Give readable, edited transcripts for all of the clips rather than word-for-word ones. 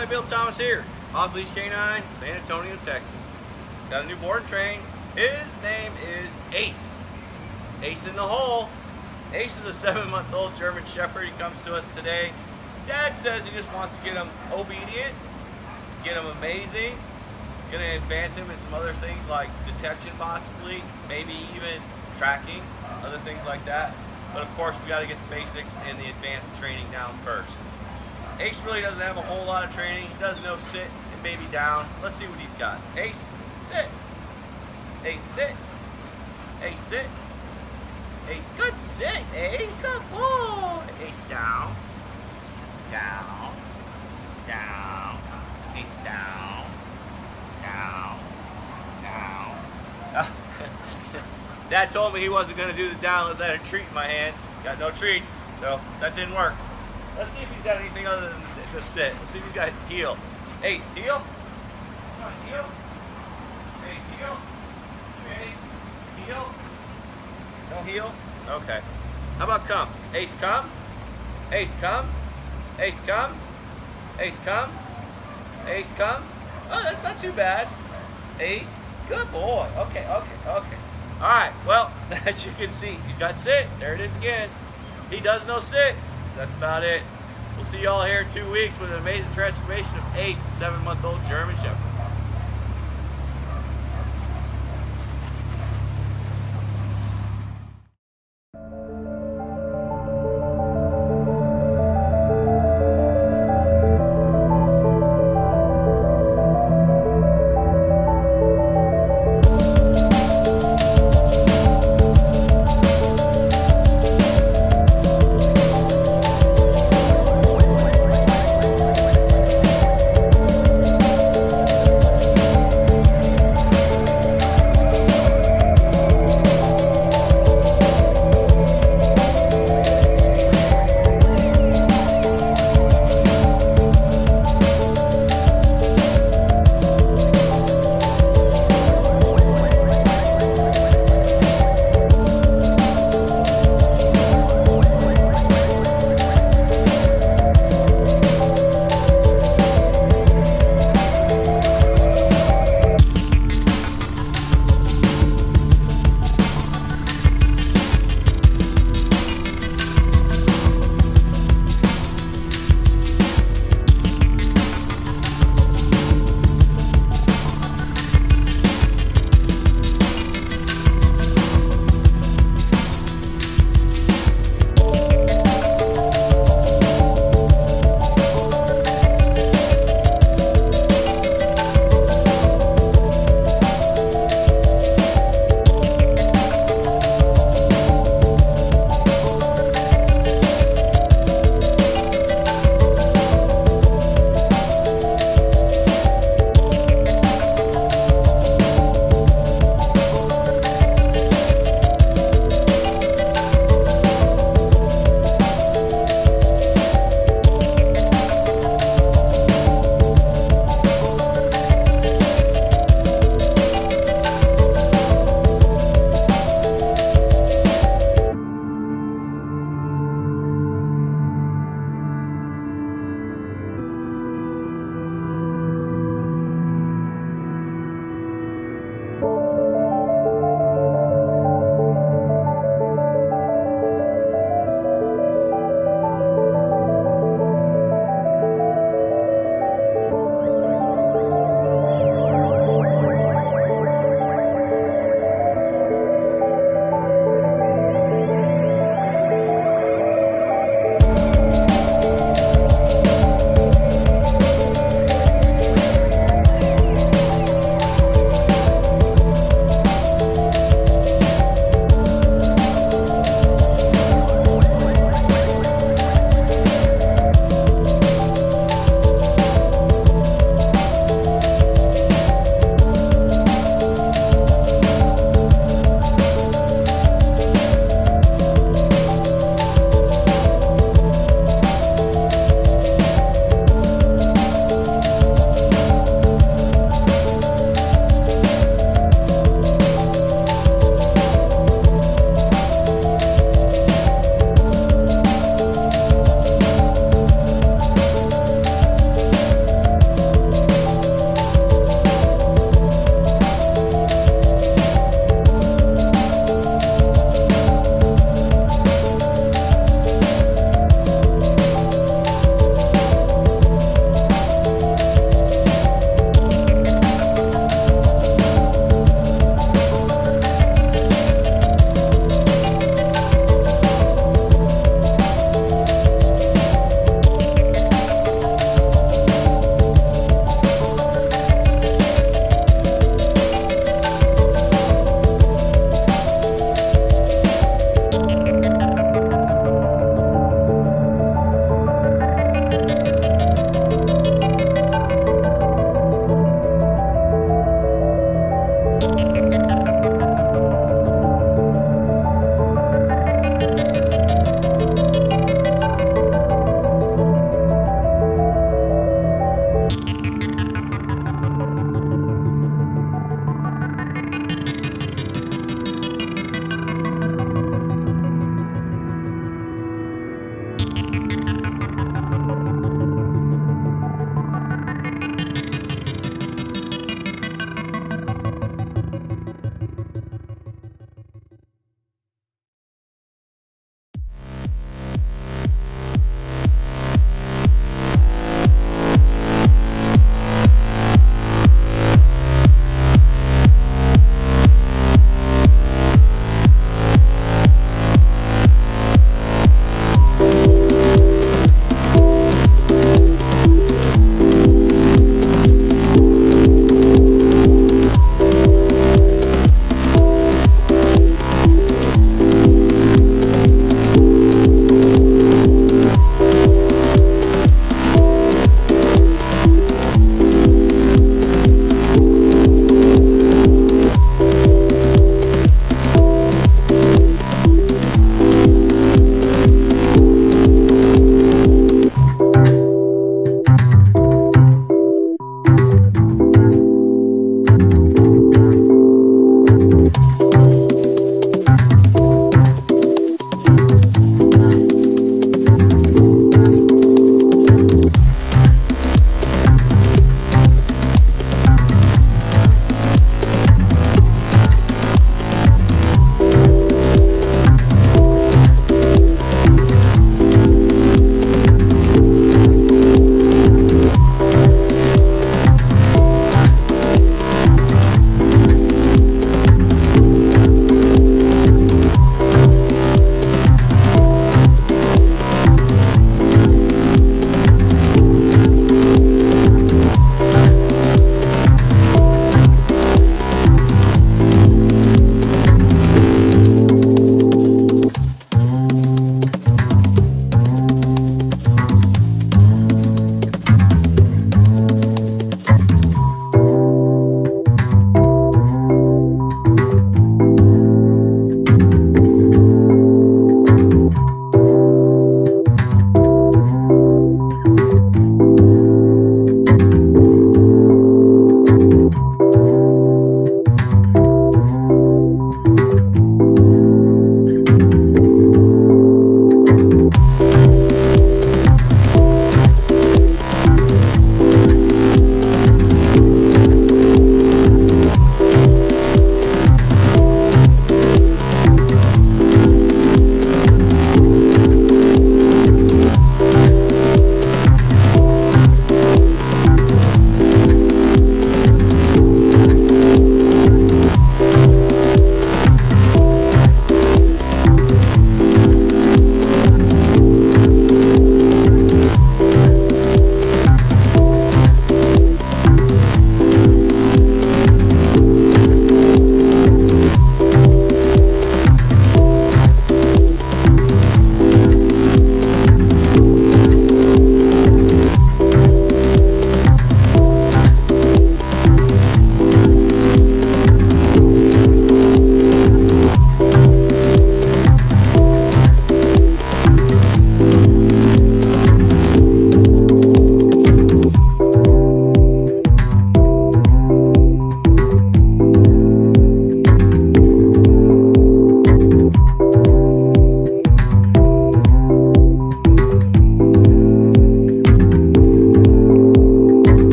everybody, Bill Thomas here, Off Leash Canine, San Antonio, Texas. Got a new board and train. His name is Ace. Ace in the hole. Ace is a 7-month-old German Shepherd. He comes to us today. Dad says he just wants to get him obedient, get him amazing, gonna advance him in some other things like detection possibly, maybe even tracking, other things like that. But of course we gotta get the basics and the advanced training down first. Ace really doesn't have a whole lot of training. He does know sit and baby down. Let's see what he's got. Ace, sit. Ace, sit. Ace, sit. Ace, good sit. Ace, good boy. Ace, down. Down. Down. Ace, down. Down. Down. Dad told me he wasn't going to do the down unless I had a treat in my hand. Got no treats, so that didn't work. Let's see if he's got anything other than just sit. Let's see if he's got heel. Ace, heel. Come on, heel. Ace, heel. Ace, heel. No heel? Okay. How about come? Ace, come. Ace, come. Ace, come. Ace, come. Ace, come. Oh, that's not too bad. Ace, good boy. Okay, okay, okay. All right, well, as you can see, he's got sit. There it is again. He does know sit. That's about it. We'll see y'all here in 2 weeks with an amazing transformation of Ace, the 7-month-old German Shepherd.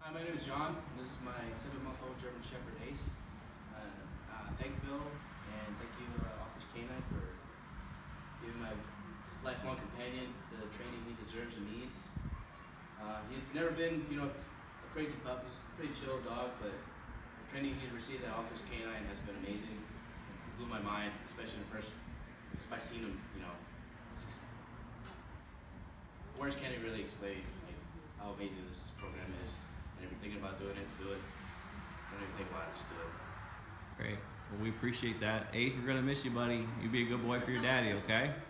Hi, my name is John. This is my 7-month-old German Shepherd Ace. Thank Bill and thank you, Officer Canine, for giving my lifelong companion the training he deserves and needs. He's never been, a crazy pup. He's a pretty chill dog, but the training he received at Officer Canine has been amazing. It blew my mind, especially just by seeing him. It's just, words can't really explain how amazing this program is. And if you're thinking about doing it, do it. Don't even think about it, just do it. Great. Well, we appreciate that. Ace, we're going to miss you, buddy. You be a good boy for your daddy, okay?